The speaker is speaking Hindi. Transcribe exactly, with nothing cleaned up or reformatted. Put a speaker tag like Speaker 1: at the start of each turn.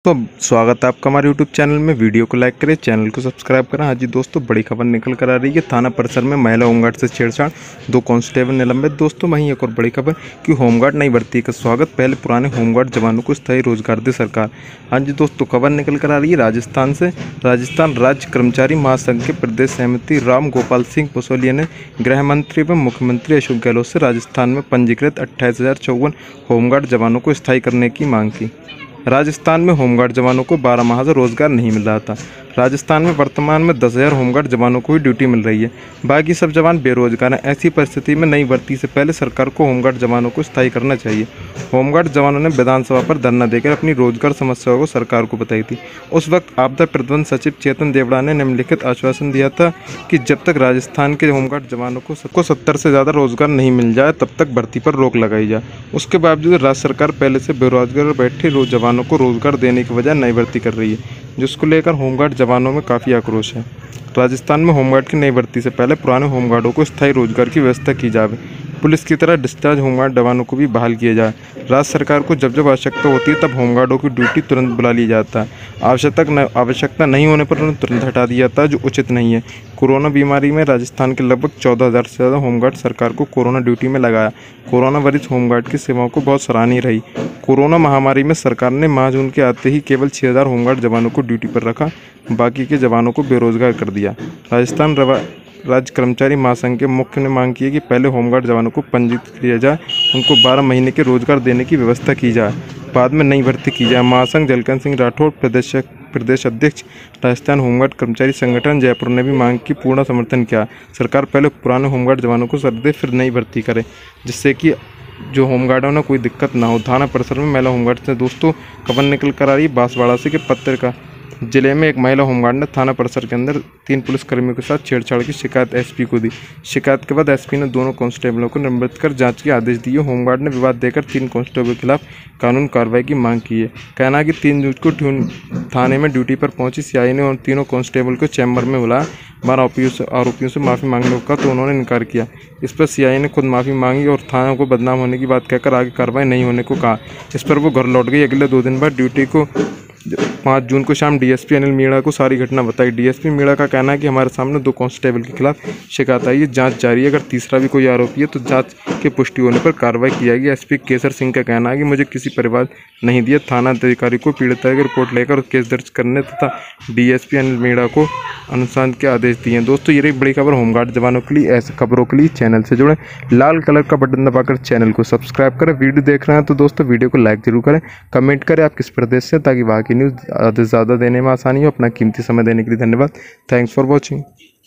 Speaker 1: तो स्वागत है आपका हमारे यूट्यूब चैनल में। वीडियो को लाइक करें, चैनल को सब्सक्राइब करें। हाँ जी दोस्तों, बड़ी खबर निकल कर आ रही है। थाना परिसर में महिला होमगार्ड से छेड़छाड़, दो कांस्टेबल निलंबित। दोस्तों वहीं एक और बड़ी खबर कि होमगार्ड नई भर्ती का स्वागत, पहले पुराने होमगार्ड जवानों को स्थायी रोजगार दे सरकार। हाँ जी दोस्तों, खबर निकल कर आ रही है राजस्थान से। राजस्थान राज्य कर्मचारी महासंघ के प्रदेश समिति राम गोपाल सिंह पसोलिया ने गृह मंत्री व मुख्यमंत्री अशोक गहलोत से राजस्थान में पंजीकृत अट्ठाईस हजार चौवन होमगार्ड जवानों को स्थायी करने की मांग की। राजस्थान में होमगार्ड जवानों को बारह माह से रोजगार नहीं मिल रहा था। राजस्थान में वर्तमान में दस हज़ार होमगार्ड जवानों को ही ड्यूटी मिल रही है, बाकी सब जवान बेरोजगार हैं। ऐसी परिस्थिति में नई भर्ती से पहले सरकार को होमगार्ड जवानों को स्थायी करना चाहिए। होमगार्ड जवानों ने विधानसभा पर धरना देकर अपनी रोजगार समस्याओं को सरकार को बताई थी। उस वक्त आपदा प्रबंधन सचिव चेतन देवड़ा ने निम्नलिखित आश्वासन दिया था कि जब तक राजस्थान के होमगार्ड जवानों को सबको सत्तर से ज़्यादा रोजगार नहीं मिल जाए तब तक भर्ती पर रोक लगाई जाए। उसके बावजूद राज्य सरकार पहले से बेरोजगार बैठे जवानों को रोजगार देने की बजाय नई भर्ती कर रही है, जिसको लेकर होमगार्ड जवानों में काफ़ी आक्रोश है। राजस्थान में होमगार्ड की नई भर्ती से पहले पुराने होमगार्डों को स्थायी रोजगार की व्यवस्था की जाए। पुलिस की तरह डिस्चार्ज होमगार्ड जवानों को भी बहाल किया जाए। राज्य सरकार को जब जब आवश्यकता होती है तब होमगार्डों की ड्यूटी तुरंत बुला ली जाता है। आवश्यकता न आवश्यकता नहीं होने पर उन्हें तुरंत हटा दिया जाता है, जो उचित नहीं है। कोरोना बीमारी में राजस्थान के लगभग चौदह हज़ार से ज़्यादा होमगार्ड सरकार को कोरोना ड्यूटी में लगाया। कोरोना वरिष्ठ होमगार्ड की सेवाओं को बहुत सराहनीय रही। कोरोना महामारी में सरकार ने माह जून के आते ही केवल छः हज़ार होमगार्ड जवानों को ड्यूटी पर रखा, बाकी के जवानों को बेरोजगार कर दिया। राजस्थान राज्य कर्मचारी महासंघ के मुख्य ने मांग की है कि पहले होमगार्ड जवानों को पंजीकृत किया जाए, उनको बारह महीने के रोजगार देने की व्यवस्था की जाए, बाद में नई भर्ती की जाए। महासंघ जलकन सिंह राठौड़, प्रदेश प्रदेश अध्यक्ष राजस्थान होमगार्ड कर्मचारी संगठन जयपुर ने भी मांग की पूर्ण समर्थन किया। सरकार पहले पुराने होमगार्ड जवानों को सर दे, फिर नई भर्ती करे, जिससे कि जो होमगार्डों ने कोई दिक्कत ना हो। थाना परिसर में महिला होमगार्ड से दोस्तों खबर निकल कर आ रही है बांसवाड़ा से कि पत्रिका जिले में एक महिला होमगार्ड ने थाना परिसर के अंदर तीन पुलिसकर्मियों के साथ छेड़छाड़ की शिकायत एसपी को दी। शिकायत के बाद एसपी ने दोनों कांस्टेबलों को निलंबित कर जांच के आदेश दिए। होमगार्ड ने विवाद देकर तीन कांस्टेबल के खिलाफ कानून कार्रवाई की मांग की है। कहना है कि तीन जून को थाने में ड्यूटी पर पहुंची सीआई ने उन तीनों कांस्टेबल को चैम्बर में बुलाया। बारह आरोपियों से आरोपियों से माफ़ी मांगने का तो उन्होंने इनकार किया। इस पर सीआई ने खुद माफ़ी मांगी और थाना को बदनाम होने की बात कहकर आगे कार्रवाई नहीं होने को कहा। इस पर वो घर लौट गई। अगले दो दिन बाद ड्यूटी को पाँच जून को शाम डीएसपी अनिल मीणा को सारी घटना बताई। डीएसपी मीणा का कहना है कि हमारे सामने दो कांस्टेबल के खिलाफ शिकायत आई है, जांच जारी है। अगर तीसरा भी कोई आरोपी है तो जांच की पुष्टि होने पर कार्रवाई की जाएगी। एसपी केसर सिंह का कहना है कि मुझे किसी परिवार नहीं दिया। थाना अधिकारी को पीड़िता की रिपोर्ट लेकर केस दर्ज करने तथा डीएसपी अनिल मीणा को अनुसंधान के आदेश दिए। दोस्तों ये रही बड़ी खबर होमगार्ड जवानों के लिए। ऐसे खबरों के लिए चैनल से जुड़े, लाल कलर का बटन दबाकर चैनल को सब्सक्राइब करें। वीडियो देख रहे हैं तो दोस्तों वीडियो को लाइक जरूर करें, कमेंट करें आप किस प्रदेश से, ताकि वहाँ की न्यूज़ ज़्यादा से ज़्यादा देने में आसानी हो। अपना कीमती समय देने के लिए धन्यवाद। Thanks for watching.